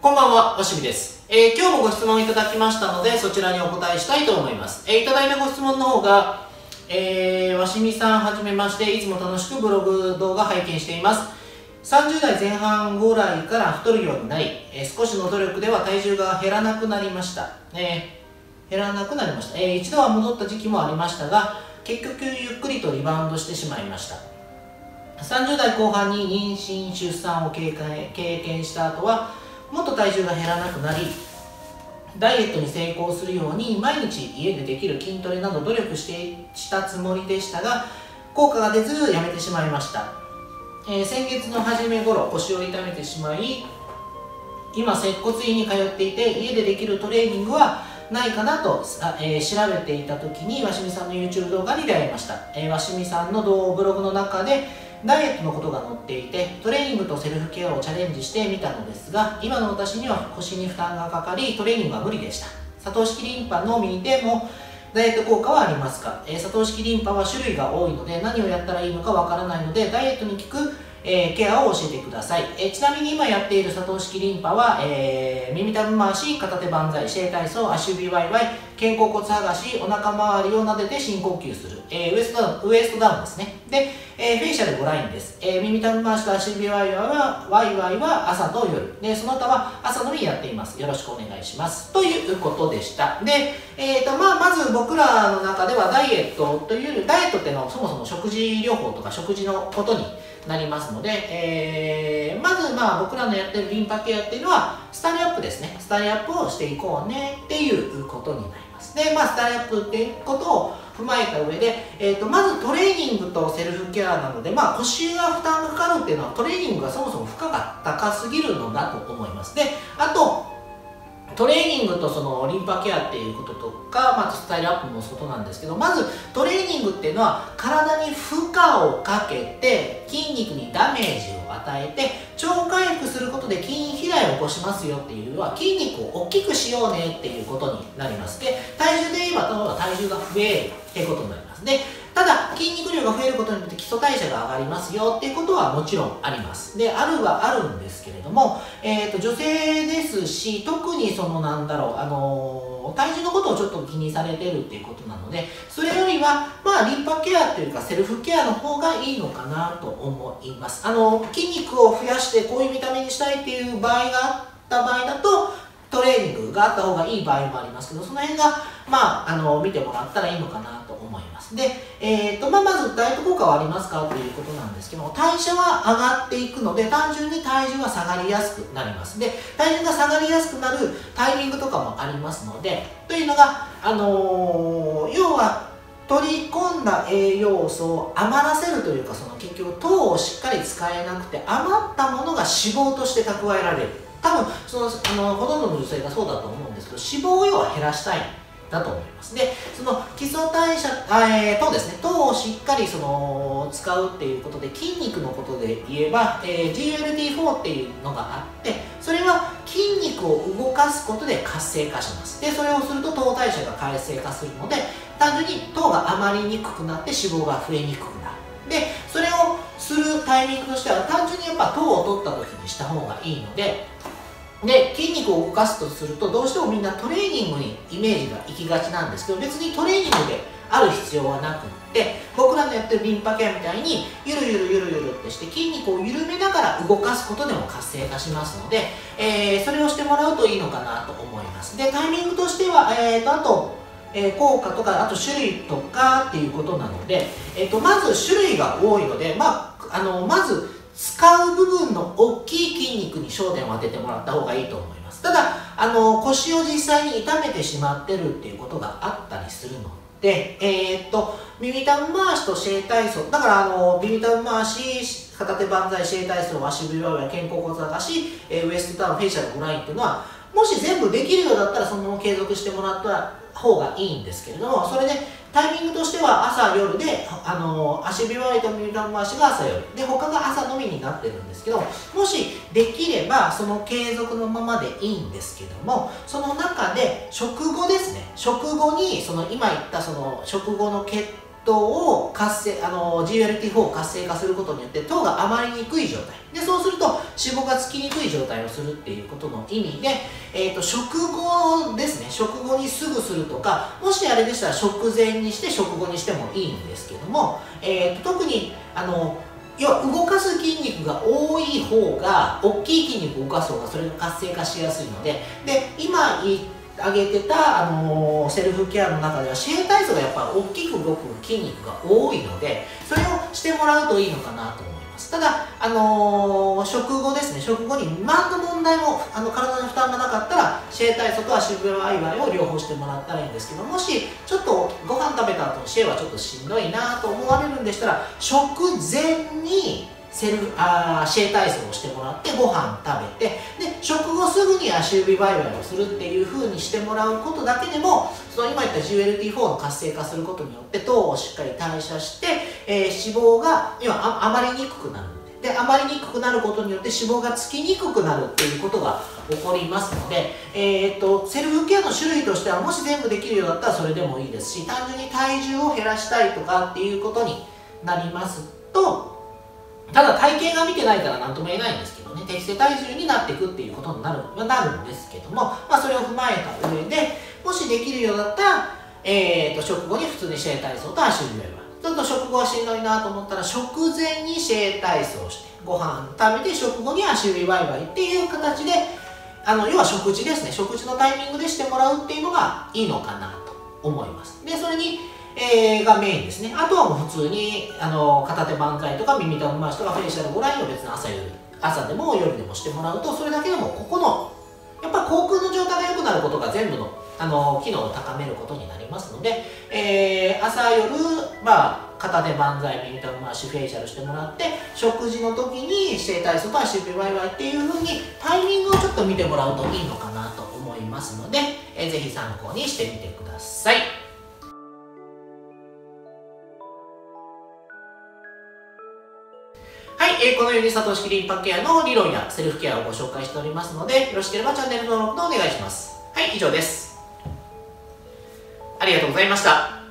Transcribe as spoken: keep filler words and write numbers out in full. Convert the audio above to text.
こんばんは、わしみです。えー、今日もご質問いただきましたので、そちらにお答えしたいと思います。えー、いただいたご質問の方が、えー、わしみさんはじめまして、いつも楽しくブログ動画拝見しています。さんじゅうだいぜん半ぐらいから太るようになり、えー、少しの努力では体重が減らなくなりました。えー、減らなくなりました、えー。一度は戻った時期もありましたが、結局ゆっくりとリバウンドしてしまいました。さんじゅうだいこう半に妊娠・出産を経験、経験した後は、もっと体重が減らなくなり、ダイエットに成功するように毎日家でできる筋トレなど努力してしたつもりでしたが、効果が出ずやめてしまいました。えー、先月の初め頃腰を痛めてしまい、今接骨院に通っていて、家でできるトレーニングはないかなと、えー、調べていた時にわしみさんの YouTube 動画に出会いました。えー、わしみさんのブログの中でダイエットのことが載っていて、トレーニングとセルフケアをチャレンジしてみたのですが、今の私には腰に負担がかかり、トレーニングは無理でした。サトウ式リンパのみでもダイエット効果はありますか？えー、サトウ式リンパは種類が多いので、何をやったらいいのかわからないので、ダイエットに効く、えー、ケアを教えてください。えー、ちなみに今やっているサトウ式リンパは、えー、耳たぶ回し、片手万歳、整体操、足指ワイワイ、肩甲骨剥がし、お腹周りを撫でて深呼吸する、えー、ウエストダウン、ウエストダウンですね。で、えー、フェイシャルごラインです。えー、耳たぶ回しと足指ワイワイは、ワイワイは朝と夜。で、その他は朝のみやっています。よろしくお願いします。ということでした。で、えーと、まあ、まず僕らの中ではダイエットというより、ダイエットっていうのはそもそも食事療法とか食事のことになりますので、えー、まずまあ僕らのやってるリンパケアっていうのはスタイルアップですね。スタイルアップをしていこうねっていうことになります。で、まあスタイルアップっていうことを踏まえた上で、えー、とまずトレーニングとセルフケアなので、まあ腰が負担がかかるっていうのはトレーニングがそもそも負荷が高すぎるのだと思います。で、あとトレーニングとそのリンパケアっていうこととか、まあ、スタイルアップもそうなんですけど、まずトレーニングっていうのは体に負荷をかけて筋肉にダメージを与えて超回復することで筋肥大を起こしますよっていうのは、筋肉を大きくしようねっていうことになります。で、体重で言えば体重が増えるっていうことになります。で、ただ筋肉量が増えることによって基礎代謝が上がりますよっていうことはもちろんあります。で、あるはあるんですけれども、えーと、女性ですし、特にそのなんだろう、あのー、体重のことをちょっと気にされてるっていうことなので、それよりは、まあ、リンパケアというかセルフケアの方がいいのかなと思います。あのー、筋肉を増やしてこういう見た目にしたいっていう場合があった場合だと、トレーニングがあった方がいい場合もありますけど、その辺が、まあ、あの、見てもらったらいいのかなと思います。で、えっと、まあ、まず、ダイエット効果はありますかということなんですけども、代謝は上がっていくので、単純に体重が下がりやすくなります。で、体重が下がりやすくなるタイミングとかもありますので、というのが、あのー、要は、取り込んだ栄養素を余らせるというか、その結局、糖をしっかり使えなくて、余ったものが脂肪として蓄えられる。多分そのあのほとんどの女性がそうだと思うんですけど、脂肪を要は減らしたいんだと思います。で、その基礎代謝、えー、糖ですね、糖をしっかりその使うっていうことで、筋肉のことで言えば、えー、ジーエルティーフォー っていうのがあって、それは筋肉を動かすことで活性化します。で、それをすると糖代謝が活性化するので、単純に糖が余りにくくなって脂肪が増えにくくなる。で、それをするタイミングとしては、単純にやっぱ糖を取った時にした方がいいので、で、筋肉を動かすとすると、どうしてもみんなトレーニングにイメージが行きがちなんですけど、別にトレーニングである必要はなくって、僕らのやってるリンパケアみたいに、ゆるゆるゆるゆるってして筋肉を緩めながら動かすことでも活性化しますので、えー、それをしてもらうといいのかなと思います。で、タイミングとしては、えーと、あと、えー、効果とか、あと種類とかっていうことなので、えーと、まず種類が多いので、まあ、あの、まず、使う部分の大きい筋肉に焦点を当ててもらった方がいいと思います。ただ、あの、腰を実際に痛めてしまってるっていうことがあったりするので、えー、っと、耳たぶ回しと整体操、だからあの、耳たぶ回し、片手万歳、整体操、足指ワイワイ、肩甲骨剥がし、えー、ウエストダウン、フェイシャルごラインっていうのは、もし全部できるようだったらそのまま継続してもらった方がいいんですけれども、それでタイミングとしては朝夜で、あの足指ワイと耳たぶ回しが朝夜で、他が朝のみになってるんですけど、もしできればその継続のままでいいんですけども、その中で食後ですね、食後にその今言ったその食後の血糖を活性あの ジーエルティーフォー を活性化することによって糖が余りにくい状態で、そうすると脂肪がつきにくい状態をするっていうことの意味で、えー、と食後ですね、食後にすぐするとか、もしあれでしたら食前にして食後にしてもいいんですけども、えー、と特にあの要は動かす筋肉が多い方が、大きい筋肉を動かす方がそれが活性化しやすいので、で今言挙げてた、あのー、セルフケアの中ではシェー体操がやっぱ大きく動く筋肉が多いので、それをしてもらうといいのかなと思います。ただ、あのー、食後ですね、食後に何の問題もあの体の負担がなかったらシェー体操と足踏みワイワイを両方してもらったらいいんですけど、もしちょっとご飯食べた後にシェーはちょっとしんどいなと思われるんでしたら、食前にセルフあーシェー体操をしてもらってご飯食べて、で食後すぐに足指バイバイをするっていう風にしてもらうことだけでも、その今言った ジーエルティーフォー の活性化することによって糖をしっかり代謝して、えー、脂肪が要は余りにくくなるんで、で余りにくくなることによって脂肪がつきにくくなるっていうことが起こりますので、えー、とセルフケアの種類としてはもし全部できるようだったらそれでもいいですし、単純に体重を減らしたいとかっていうことになりますと、ただ体型が見てないから何とも言えないんですけどね、適正体重になっていくっていうことになるなるんですけども、まあ、それを踏まえた上で、もしできるようだったら、えー、と食後に普通にシェー体操と足指バイバイ、ちょっと食後はしんどいなと思ったら食前にシェー体操をして、ご飯食べて食後に足指バイバイっていう形で、あの要は食事ですね、食事のタイミングでしてもらうっていうのがいいのかなと思います。でそれにえー、がメインですね。あとはもう普通にあの片手万歳とか耳たぶ回しとかフェイシャルごラインを別に朝夜朝でも夜でもしてもらうと、それだけでもここのやっぱ口腔の状態が良くなることが全部のあの機能を高めることになりますので、えー、朝夜、まあ、片手万歳耳たぶ回しフェイシャルしてもらって、食事の時にシェー体操と足指バイバイっていう風にタイミングをちょっと見てもらうといいのかなと思いますので、えー、ぜひ参考にしてみてください。はい、えー、このようにサトシキリンパケアの理論やセルフケアをご紹介しておりますので、よろしければチャンネル登録のお願いします。はい、以上です。ありがとうございました。